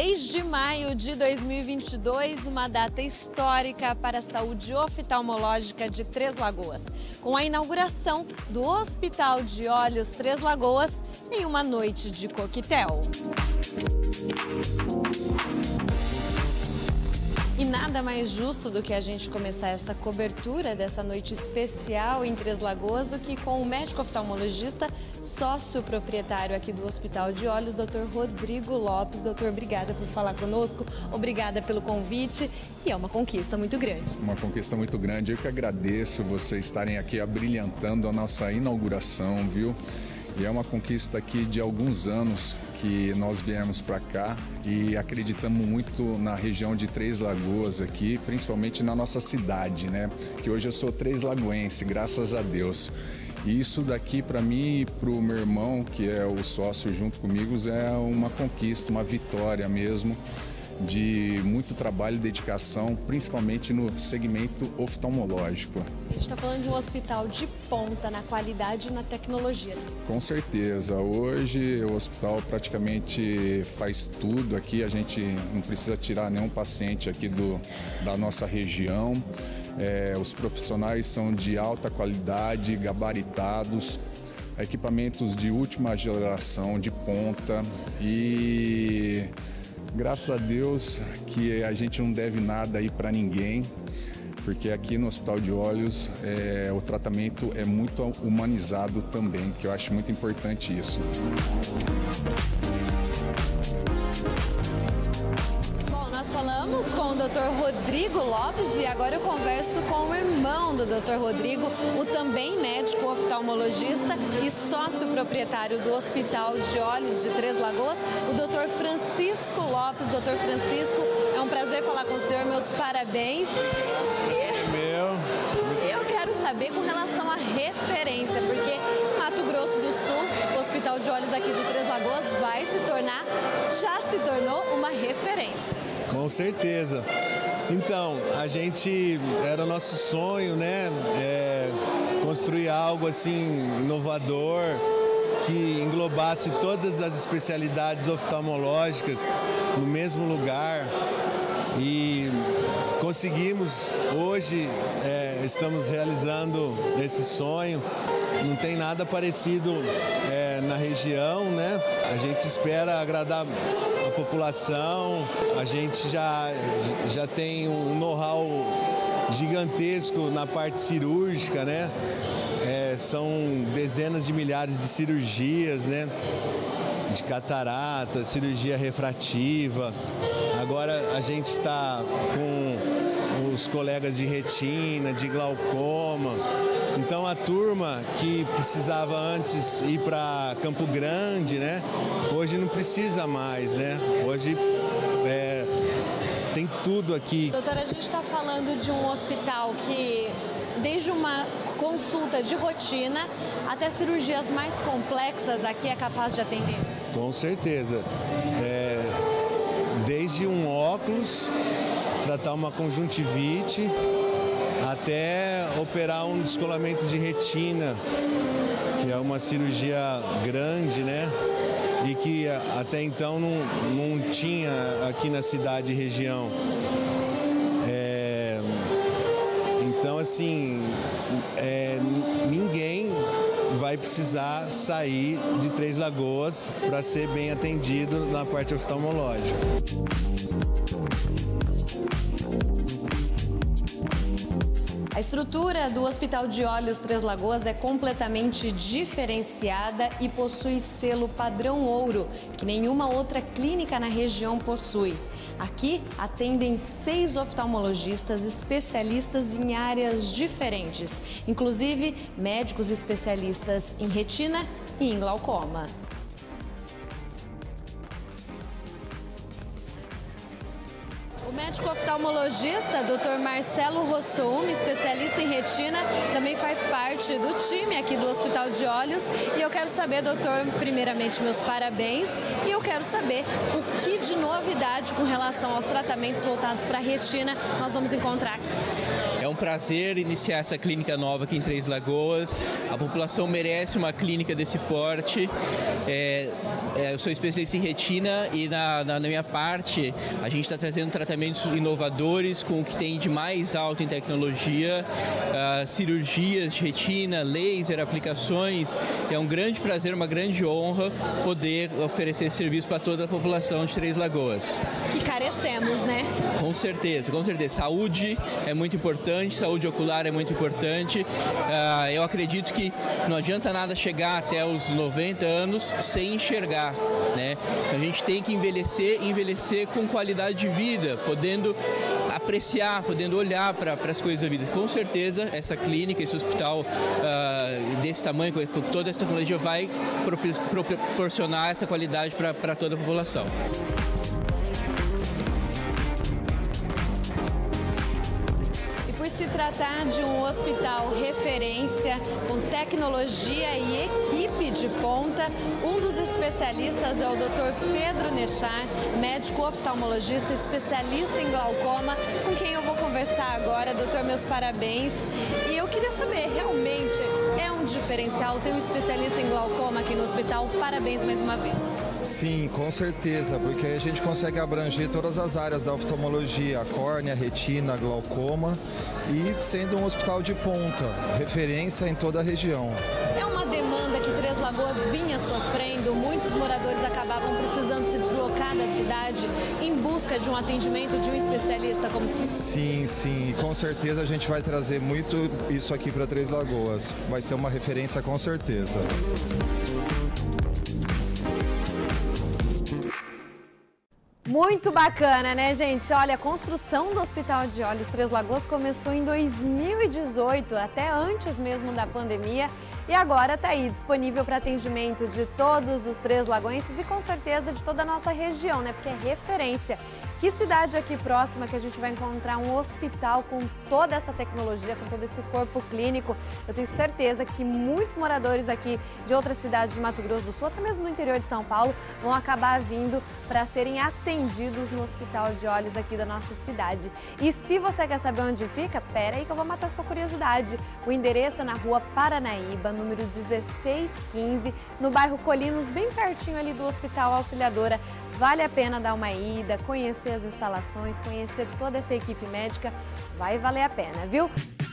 6 de maio de 2022, uma data histórica para a saúde oftalmológica de Três Lagoas, com a inauguração do Hospital de Olhos Três Lagoas em uma noite de coquetel. E nada mais justo do que a gente começar essa cobertura dessa noite especial em Três Lagoas do que com o médico oftalmologista, sócio proprietário aqui do Hospital de Olhos, Dr. Rodrigo Lopes. Doutor, obrigada por falar conosco, obrigada pelo convite e é uma conquista muito grande. Uma conquista muito grande, eu que agradeço vocês estarem aqui abrilhantando a nossa inauguração, viu? E é uma conquista aqui de alguns anos que nós viemos para cá e acreditamos muito na região de Três Lagoas aqui, principalmente na nossa cidade, né? Que hoje eu sou três lagoense, graças a Deus. E isso daqui para mim e para o meu irmão, que é o sócio junto comigo, é uma conquista, uma vitória mesmo, de muito trabalho e dedicação, principalmente no segmento oftalmológico. A gente está falando de um hospital de ponta na qualidade e na tecnologia. Com certeza. Hoje o hospital praticamente faz tudo aqui, a gente não precisa tirar nenhum paciente aqui da nossa região. Os profissionais são de alta qualidade, gabaritados, equipamentos de última geração, de ponta e... graças a Deus que a gente não deve nada aí para ninguém, porque aqui no Hospital de Olhos o tratamento é muito humanizado também, que eu acho muito importante isso. Bom, nós falamos com o Dr. Rodrigo Lopes e agora eu converso com o irmão do Dr. Rodrigo, o também médico oftalmologista e sócio proprietário do Hospital de Olhos de Três Lagoas, o Dr. Francisco Lopes. Dr. Francisco, é um prazer falar com o senhor, meus parabéns. Eu quero saber com relação à referência, porque Mato Grosso do Sul, o Hospital de Olhos aqui de Três Lagoas já se tornou uma referência. Com certeza. Então, era nosso sonho, né? Construir algo assim inovador, que englobasse todas as especialidades oftalmológicas no mesmo lugar. E conseguimos, hoje estamos realizando esse sonho. Não tem nada parecido na região, né? A gente espera agradar a população, a gente já tem um know-how gigantesco na parte cirúrgica, né? São dezenas de milhares de cirurgias, né? De catarata, cirurgia refrativa. Agora a gente está com os colegas de retina, de glaucoma. Então a turma que precisava antes ir para Campo Grande, né? Hoje não precisa mais, né? Hoje tem tudo aqui. Doutora, a gente está falando de um hospital que, desde uma consulta de rotina até cirurgias mais complexas, aqui é capaz de atender? Com certeza. Desde um óculos, tratar uma conjuntivite, até operar um descolamento de retina, que é uma cirurgia grande, né? E que até então não tinha aqui na cidade e região. Então, assim, ninguém vai precisar sair de Três Lagoas para ser bem atendido na parte oftalmológica. A estrutura do Hospital de Olhos Três Lagoas é completamente diferenciada e possui selo padrão ouro, que nenhuma outra clínica na região possui. Aqui atendem 6 oftalmologistas especialistas em áreas diferentes, inclusive médicos especialistas em retina e em glaucoma. O médico oftalmologista, Dr. Marcelo Rossoum, especialista em retina, também faz parte do time aqui do Hospital de Olhos. E eu quero saber, doutor, primeiramente, meus parabéns. E eu quero saber o que de novidade com relação aos tratamentos voltados para a retina nós vamos encontrar aqui. É um prazer iniciar essa clínica nova aqui em Três Lagoas. A população merece uma clínica desse porte. Eu sou especialista em retina e na minha parte a gente está trazendo tratamentos inovadores com o que tem de mais alto em tecnologia, cirurgias de retina, laser, aplicações. É um grande prazer, uma grande honra poder oferecer esse serviço para toda a população de Três Lagoas. Que carecemos, né? Com certeza, com certeza. Saúde é muito importante, saúde ocular é muito importante. Eu acredito que não adianta nada chegar até os 90 anos sem enxergar, né? Então a gente tem que envelhecer com qualidade de vida, podendo apreciar, podendo olhar para as coisas da vida. Com certeza, essa clínica, esse hospital desse tamanho, com toda essa tecnologia, vai proporcionar essa qualidade para toda a população. Por se tratar de um hospital referência, com tecnologia e equipe de ponta, um dos especialistas é o Dr. Pedro Nechar, médico oftalmologista, especialista em glaucoma, com quem eu vou conversar agora. Doutor, meus parabéns. E eu queria saber, realmente é um diferencial ter um especialista em glaucoma aqui no hospital? Parabéns mais uma vez. Sim, com certeza, porque a gente consegue abranger todas as áreas da oftalmologia, a córnea, a retina, a glaucoma, e sendo um hospital de ponta, referência em toda a região. É uma demanda que Três Lagoas vinha sofrendo, muitos moradores acabavam precisando se deslocar da cidade em busca de um atendimento de um especialista como o senhor. Sim, sim, e com certeza a gente vai trazer muito isso aqui para Três Lagoas, vai ser uma referência com certeza. Muito bacana, né, gente? Olha, a construção do Hospital de Olhos Três Lagoas começou em 2018, até antes mesmo da pandemia. E agora está aí disponível para atendimento de todos os trêslagoenses e com certeza de toda a nossa região, né? Porque é referência. Que cidade aqui próxima que a gente vai encontrar um hospital com toda essa tecnologia, com todo esse corpo clínico? Eu tenho certeza que muitos moradores aqui de outras cidades de Mato Grosso do Sul, até mesmo no interior de São Paulo, vão acabar vindo para serem atendidos no Hospital de Olhos aqui da nossa cidade. E se você quer saber onde fica, pera aí que eu vou matar sua curiosidade. O endereço é na Rua Paranaíba, número 1615, no bairro Colinos, bem pertinho ali do Hospital Auxiliadora. Vale a pena dar uma ida, conhecer as instalações, conhecer toda essa equipe médica, vai valer a pena, viu?